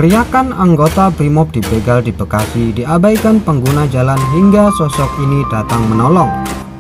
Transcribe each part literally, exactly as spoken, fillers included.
Teriakan anggota Brimob dibegal di Bekasi diabaikan pengguna jalan hingga sosok ini datang menolong.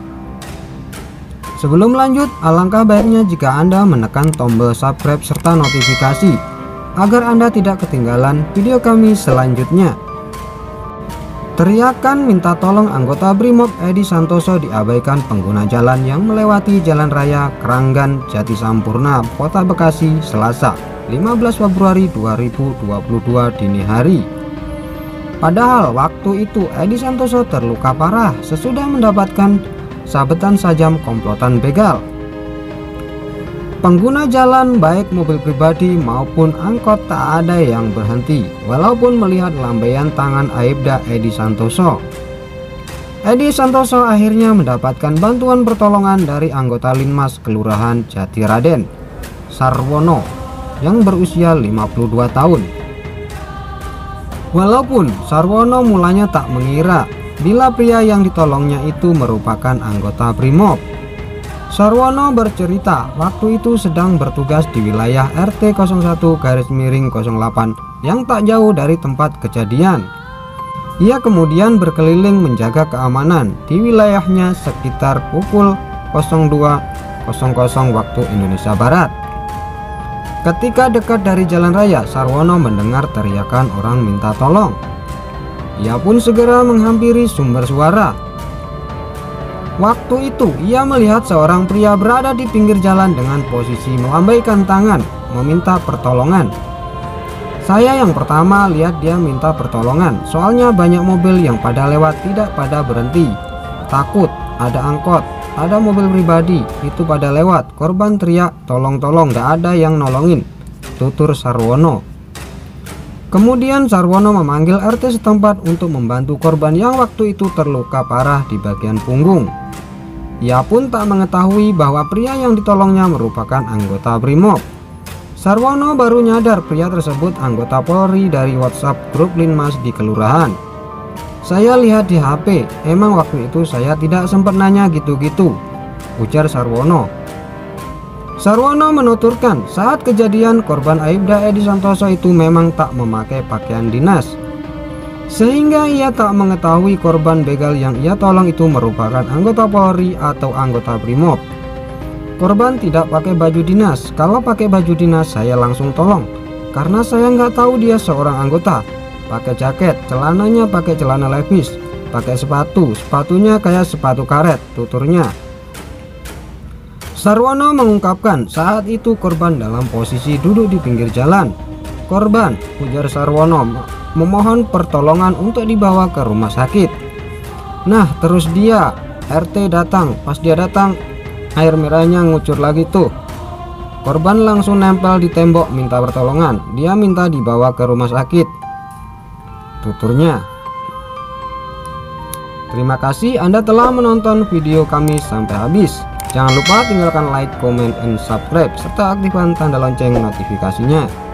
Sebelum lanjut, alangkah baiknya jika Anda menekan tombol subscribe serta notifikasi agar Anda tidak ketinggalan video kami selanjutnya. Teriakan minta tolong anggota Brimob Edi Santoso diabaikan pengguna jalan yang melewati Jalan Raya Keranggan Jatisampurna, Kota Bekasi, Selasa lima belas Februari dua ribu dua puluh dua dini hari. Padahal waktu itu Edi Santoso terluka parah sesudah mendapatkan sabetan sajam komplotan begal. Pengguna jalan baik mobil pribadi maupun angkot tak ada yang berhenti walaupun melihat lambaian tangan aibda Edi Santoso. Edi Santoso akhirnya mendapatkan bantuan pertolongan dari anggota Linmas Kelurahan Jatiraden, Sarwono, yang berusia lima puluh dua tahun. Walaupun Sarwono mulanya tak mengira bila pria yang ditolongnya itu merupakan anggota Brimob. Sarwono bercerita waktu itu sedang bertugas di wilayah R T nol satu garis miring nol delapan yang tak jauh dari tempat kejadian. Ia kemudian berkeliling menjaga keamanan di wilayahnya sekitar pukul dua nol nol waktu Indonesia Barat. Ketika dekat dari jalan raya, Sarwono mendengar teriakan orang minta tolong. Ia pun segera menghampiri sumber suara. Waktu itu ia melihat seorang pria berada di pinggir jalan dengan posisi melambaikan tangan meminta pertolongan. Saya yang pertama lihat dia minta pertolongan, soalnya banyak mobil yang pada lewat tidak pada berhenti. Takut ada angkot, ada mobil pribadi itu pada lewat. Korban teriak tolong-tolong, gak ada yang nolongin, tutur Sarwono. Kemudian Sarwono memanggil R T setempat untuk membantu korban yang waktu itu terluka parah di bagian punggung. Ia pun tak mengetahui bahwa pria yang ditolongnya merupakan anggota Brimob. Sarwono baru nyadar pria tersebut anggota Polri dari WhatsApp grup Linmas di kelurahan. Saya lihat di H P, emang waktu itu saya tidak sempat nanya gitu-gitu, ujar Sarwono. Sarwono menuturkan saat kejadian korban aibda Edi Santoso itu memang tak memakai pakaian dinas, sehingga ia tak mengetahui korban begal yang ia tolong itu merupakan anggota Polri atau anggota Brimob. Korban tidak pakai baju dinas, kalau pakai baju dinas saya langsung tolong, karena saya nggak tahu dia seorang anggota. Pakai jaket, celananya pakai celana levis, pakai sepatu, sepatunya kayak sepatu karet, tuturnya. Sarwono mengungkapkan saat itu korban dalam posisi duduk di pinggir jalan. Korban, ujar Sarwono, memohon pertolongan untuk dibawa ke rumah sakit. Nah terus dia, R T datang, pas dia datang air merahnya ngucur lagi tuh. Korban langsung nempel di tembok minta pertolongan, dia minta dibawa ke rumah sakit, tuturnya. Terima kasih Anda telah menonton video kami sampai habis. Jangan lupa tinggalkan like, comment, and subscribe serta aktifkan tanda lonceng notifikasinya.